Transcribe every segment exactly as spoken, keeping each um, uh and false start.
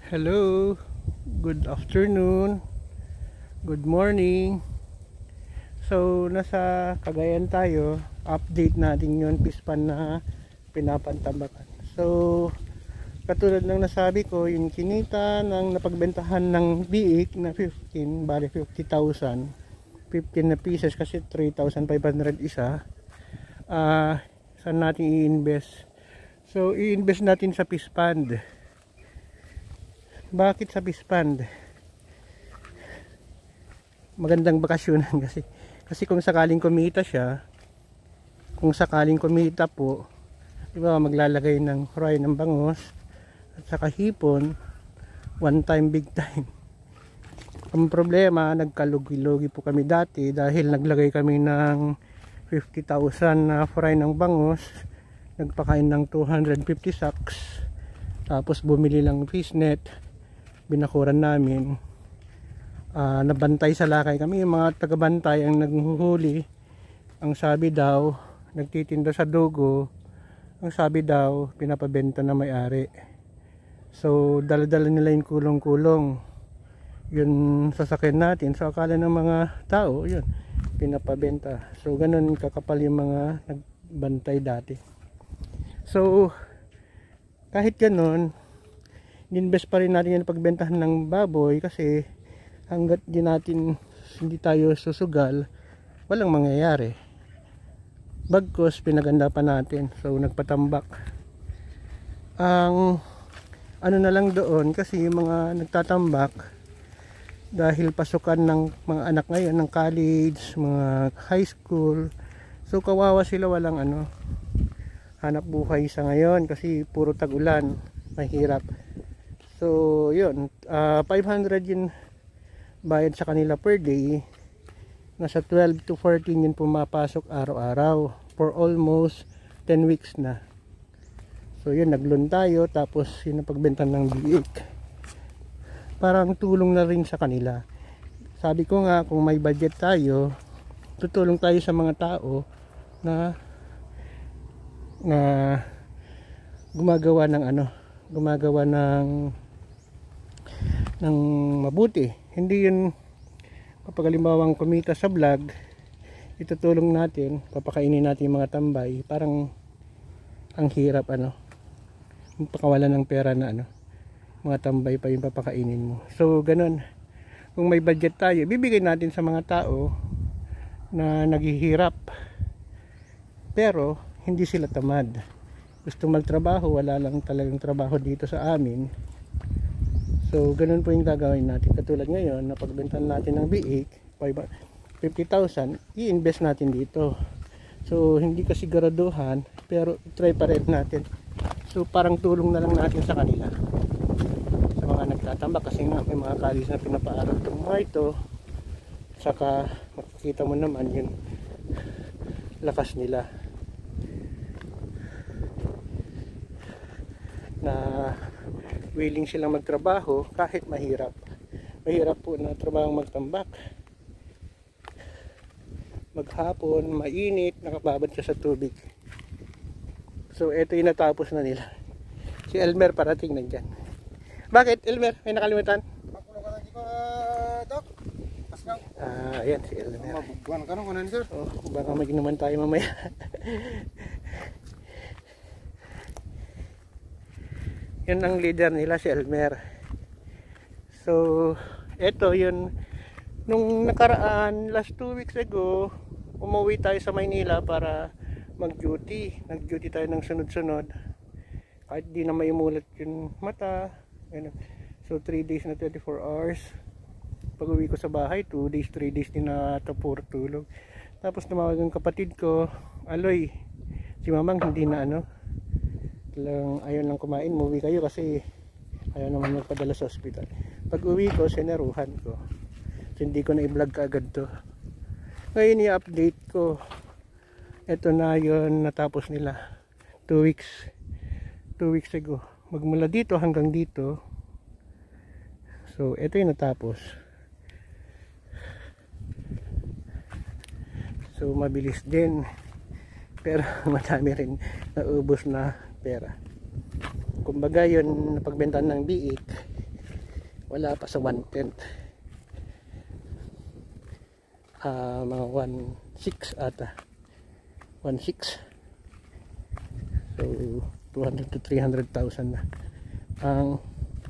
Hello, good afternoon, good morning. So, nasa Cagayan tayo. Update natin yung pispan na pinapantambakan. So, katulad ng nasabi ko, yung kinita ng napagbentahan ng biik na fifteen, bali fifty thousand, fifteen na pieces kasi three thousand five hundred isa. Uh, saan natin i-invest? So, i-invest natin sa pispand. Bakit sa pispand? Magandang bakasyonan kasi. Kasi kung sakaling kumita siya, kung sakaling kumita po, di ba, maglalagay ng fry ng bangus at saka hipon, one time big time. Ang problema, nagkalugi-lugi po kami dati dahil naglagay kami ng fifty thousand na fry ng bangus, nagpakain ng two hundred fifty sacks, tapos bumili lang fish net, binakuran namin. Uh, nabantay sa lakay kami, yung mga tagabantay ang naghuhuli. Ang sabi daw, nagtitinda sa dugo. Ang sabi daw, pinapabenta na may-ari. So, dala-dala nila yung kulong-kulong, yun sasakyan natin. So, akala ng mga tao, yun, pinapabenta. So, ganun kakapal yung mga nagbantay dati. So, kahit ganun, invest pa rin natin yung pagbentahan ng baboy kasi hanggat di natin hindi tayo susugal, walang mangyayari. Bagkus pinaganda pa natin, so nagpatambak. Ang ano na lang doon, kasi yung mga nagtatambak dahil pasukan ng mga anak ngayon ng college, mga high school, so kawawa sila, walang ano, hanap buhay sa ngayon kasi puro tag-ulan, mahirap. So yun, uh, five hundred yun bayad sa kanila per day. Nasa twelve to fourteen yun pumapasok araw-araw for almost ten weeks na. So yun, nag-loan tayo, tapos yun ang pagbenta ng biik. Parang tulong na rin sa kanila. Sabi ko nga, kung may budget tayo, tutulong tayo sa mga tao na na gumagawa ng ano, gumagawa ng ng mabuti. Hindi yun kapag halimbawang kumita sa vlog, itutulong natin, papakainin natin yung mga tambay, parang ang hirap ano, pakawalan ng pera na ano, mga tambay pa yung papakainin mo. So ganun, kung may budget tayo, bibigay natin sa mga tao na naghihirap pero hindi sila tamad, gusto magtrabaho, wala lang talagang trabaho dito sa amin. So ganun po yung gagawin natin. Katulad ngayon, napagbentahan natin ng biik, fifty thousand, i-invest natin dito. So hindi kasi garaduhan, pero try pa rin natin. So parang tulong na lang natin sa kanila, sa mga nagtatambak, kasi nga may mga kalis na pinapaaral itong mga ito. Saka makikita mo naman yung lakas nila na willing silang magtrabaho kahit mahirap. Mahirap po na trabaho magtambak. Maghapon, mainit, nakababad ka sa tubig. So ito yung natapos na nila. Si Elmer parating na dyan. Bakit Elmer? May nakalimutan? Ah, ayan si Elmer. Mabubuan ka nung kanan sir. Oh, baka maginuman tayo mamaya. Yun ang leader nila, si Elmer. So eto yun, nung nakaraan last two weeks ago, umuwi tayo sa Maynila para mag duty. Nag duty tayo ng sunod-sunod kahit di na may umulat yung mata. So three days na twenty-four hours. Pag uwi ko sa bahay, two days, three days din na tapur tulog. Tapos tumawag ang kapatid ko, Aloy, si mamang hindi na ano, lang ayaw lang kumain, umuwi kayo kasi ayaw naman magpadala sa hospital. Pag uwi ko, sineruhan ko, so hindi ko na i-vlog kaagad to. Ngayon i-update ko, eto na yun, natapos nila two weeks two weeks ago, magmula dito hanggang dito. So eto yung natapos. So mabilis din, pero madami rin naubos na pera. Kumbaga yun, napagbentahan ng biik, wala pa sa one tenth. Uh, mga one six ata, one six. So two hundred to three hundred thousand na ang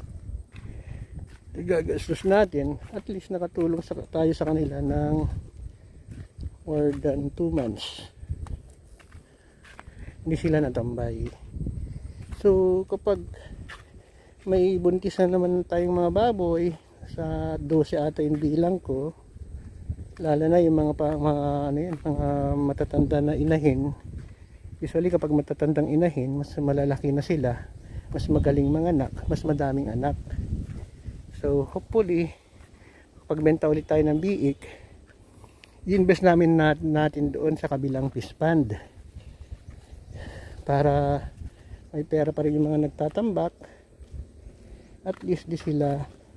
igagastos natin. At least nakatulong sa, tayo sa kanila ng more than two months. Hindi sila natambay. So kapag may buntis na naman tayong mga baboy, sa twelve ata yung bilang ko, lalo na yung mga, pa, mga, ano yun, mga matatanda na inahin. Usually kapag matatandang inahin, mas malalaki na sila, mas magaling mga anak, mas madaming anak. So hopefully pagbenta ulit tayo ng biik, i-invest namin nat natin doon sa kabilang fish pond para may pera pa rin yung mga nagtatambak. At least di sila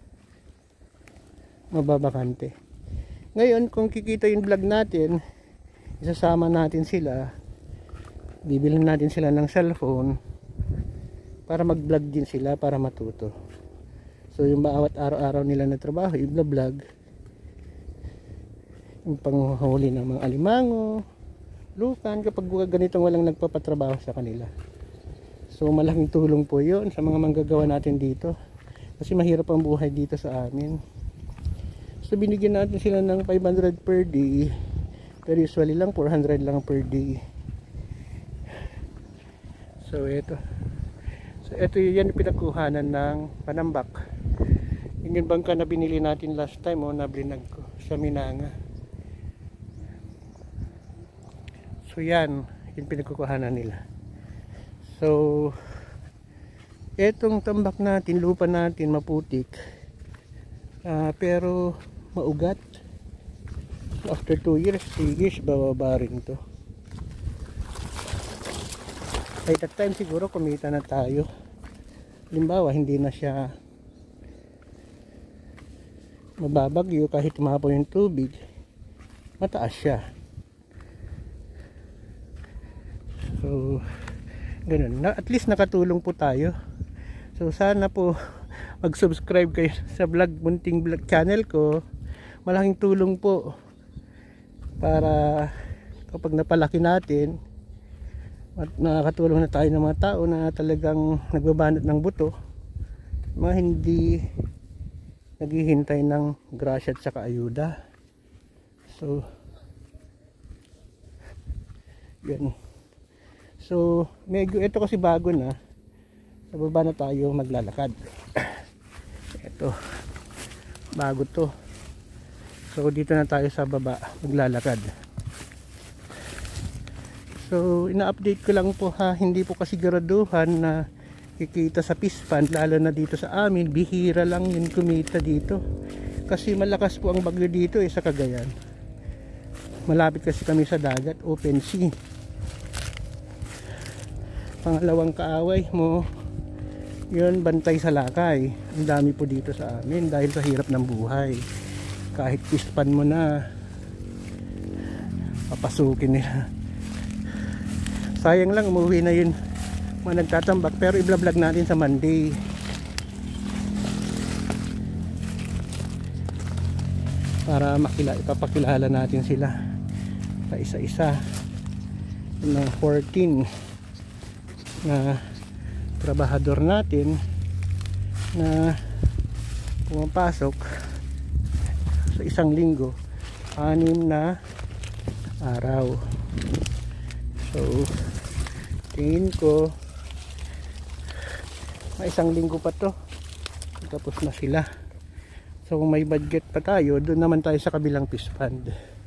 mababakante. Ngayon kung kikita yung vlog natin, isasama natin sila, bibilhin natin sila ng cellphone para mag vlog din sila, para matuto. So yung bawat araw-araw nila na trabaho, i-vlog, yung panghuli ng mga alimango, lukan, kapag ganitong walang nagpapatrabaho sa kanila. So malaking tulong po yun sa mga manggagawa natin dito, kasi mahirap ang buhay dito sa amin. So binigyan natin sila ng five hundred per day, pero usually lang four hundred lang per day. So ito, so ito yan yung pinagkuhanan ng panambak. Yun yung bangka na binili natin last time, oh, na blinag ko sa Minanga. So yan yung pinagkukuhanan nila. So etong tambak natin, lupa natin maputik, uh, pero maugat. After two years, three years, bababa rin to. At that time siguro kumita na tayo. Halimbawa hindi na siya mababagyo, kahit tumapo yung tubig, mataas siya. So ganun na, at least nakatulong po tayo. So sana po mag-subscribe kayo sa vlog, Bunting Vlog channel ko. Malaking tulong po para kapag napalaki natin at nakakatulong na tayo ng mga tao na talagang nagbabanat ng buto, mga hindi naghihintay ng grasya at saka ayuda. So yan. So medyo ito kasi bago na, sa baba na tayo maglalakad. Ito bago to. So dito na tayo sa baba maglalakad. So ina-update ko lang po ha, hindi po kasi siguraduhan na kikita sa fish pond, lalo na dito sa amin. Bihira lang yung kumita dito kasi malakas po ang bagyo dito eh, sa Cagayan. Malapit kasi kami sa dagat, open sea. Pangalawang kaaway mo yun, bantay sa lakay. Ang dami po dito sa amin dahil sa hirap ng buhay. Kahit fish pond mo na, papasukin nila. Sayang lang umuwi na yun mga nagtatambak, pero i-vlog natin sa Monday. Para makila, ipapakilala natin sila sa isa-isa. Ng fourteen na trabahador natin na pumapasok sa isang linggo, anim na araw. So tingin ko may isang linggo pa to, tapos na sila. So kung may budget pa tayo, doon naman tayo sa kabilang fish pond.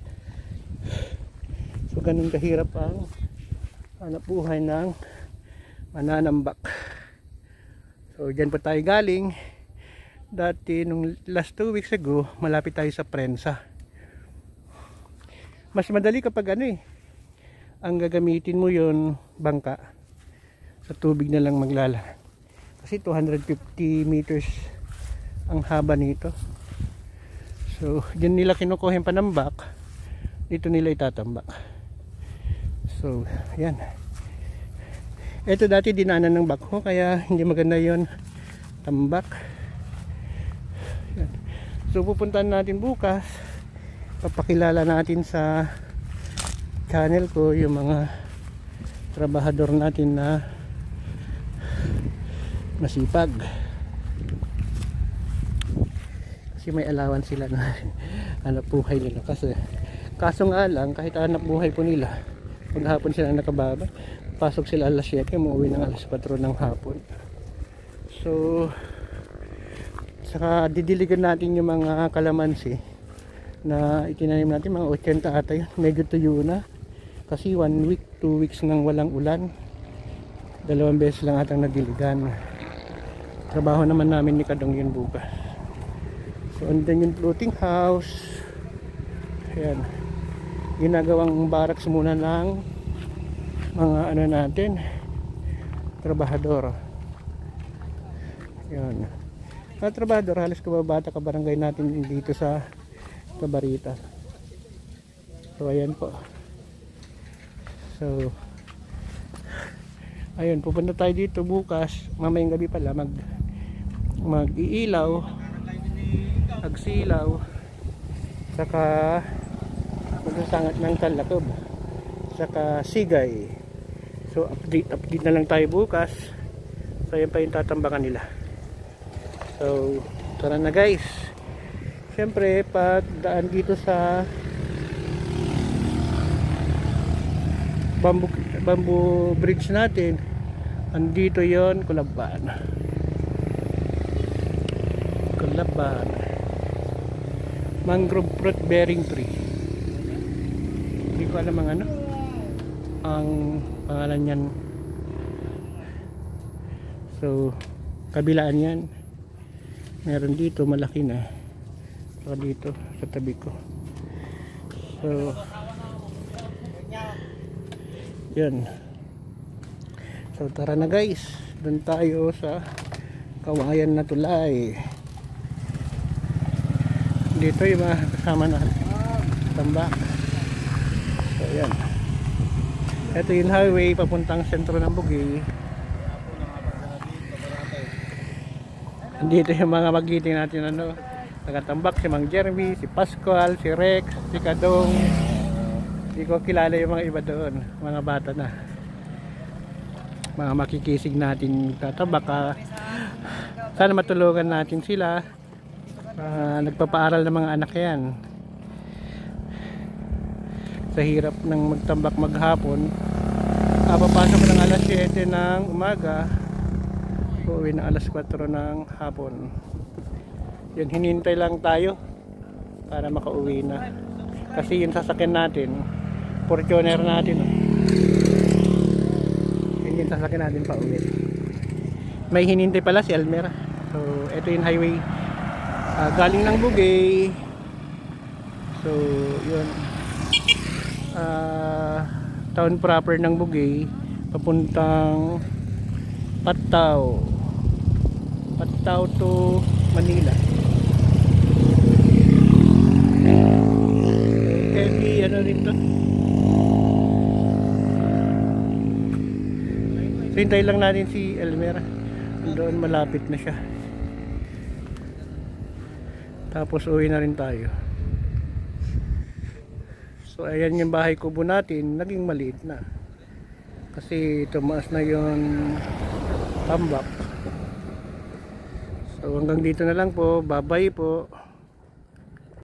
So ganun kahirap ang hanap buhay ng mananambak. So dyan pa tayo galing. Dati nung last two weeks ago, malapit tayo sa Prensa. Mas madali kapag ano eh, ang gagamitin mo yon bangka, sa tubig na lang maglalakad. Kasi two hundred fifty meters ang haba nito. So dyan nila kinukuha yung panambak, dito nila itatambak. So yan. Ito dati dinanan ng bakho, kaya hindi maganda yon tambak. So pupuntahan natin bukas, papakilala natin sa channel ko yung mga trabahador natin na masipag, kasi may alawan sila na hanap buhay nila. Kasi kaso nga lang, kahit hanap buhay po nila, maghapon sila nakababa, pasok sila alas siyete, umuwi ng alas kwatro ng hapon. So saka didiligan natin yung mga kalamansi na itinanim natin, mga eighty ata yun. Medyo tuyo na kasi one week, two weeks nang walang ulan. Dalawang beses lang atang nadiligan. Trabaho naman namin ni Kadong yun bukas. So andun yung floating house. Ayan, ginagawang barracks muna ng mga ano natin, trabahador. Ayan, mga trabahador, halos kababata ka barangay natin dito sa Cabarita. So ayan po. So ayun, pupunta tayo dito bukas, mamayang gabi pala, mag mag-iilaw, magsilaw, saka magsasangat ng talakob, saka sigay. So update update na lang tayo bukas. So ayan pa yung tatambakan nila. So tara na guys. Siyempre pag daan dito sa bamboo, bamboo bridge natin, andito yon, Kulaban. Kulaban mangrove fruit bearing tree. Hindi ko alam ang ano ang pangalan yan. So kabilaan yan, meron dito malaki na, saka dito sa tabi ko. So yun. So tara na guys, doon tayo sa Kawayan na Tulay. Dito yung mga kasama na tambak. So yan, ito yung highway papuntang sentro ng Bugey. Dito yung mga magiting natin, ano, nakatambak, si Mang Jeremy, si Pascual, si Rex, si Kadong. Hindi ko kilala yung mga iba doon, mga bata na, mga makikisig natin tatabak. uh, sana matulungan natin sila. Uh, nagpapaaral ng mga anak yan, sa hirap ng magtambak maghapon. uh, papasok ng alas siyete ng umaga, uuwi ng alas kwatro ng hapon. Yun, hinintay lang tayo para makauwi na, kasi yung sasakyan natin, Fortuner natin, oh. Yun yung sasakyan natin pa uwi. May hinintay pala si Almera. So ito yung highway, uh, galing ng Bugey. So yun, uh, town proper ng Bugey papuntang Patao, Patao to Manila. Heavy ano rin to. So hintay lang natin si Elmera, doon malapit na siya, tapos uwi na rin tayo. So ayan yung bahay kubo natin, naging maliit na kasi tumaas na yung tambak. So hanggang dito na lang po, bye bye po.